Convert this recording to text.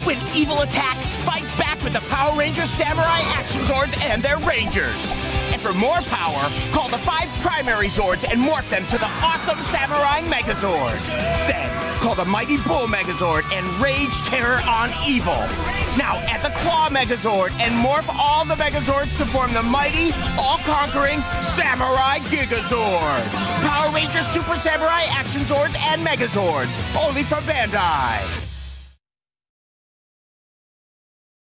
When evil attacks, fight back with the Power Rangers Samurai Action Zords and their Rangers. And for more power, call the 5 primary Zords and morph them to the awesome Samurai Megazord. Then, call the Mighty Bull Megazord and rage terror on evil. Now add the Claw Megazord and morph all the Megazords to form the mighty, all-conquering Samurai Gigazord. Power Rangers Super Samurai Action Zords and Megazords, only from Bandai.